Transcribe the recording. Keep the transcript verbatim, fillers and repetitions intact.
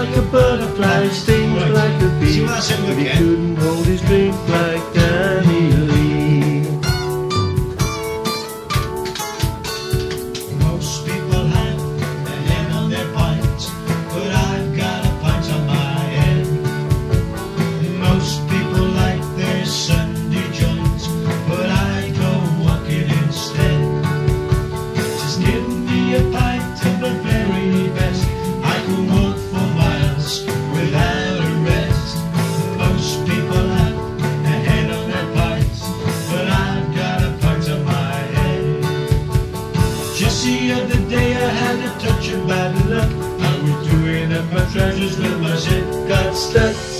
like a butterfly, stings like a bee, but he couldn't hold his drink like Danny Lee. Most people have a head on their pint, but I've got a pint on my head. Most people like their Sunday joints, but I go walking instead. Just give me a pint of the very best, I can walk for miles without a rest. Most people have a head on their pints, but I've got a pint on my head. Just the other day I had a touch of bad luck. I was doing up my trousers when my zip got stuck.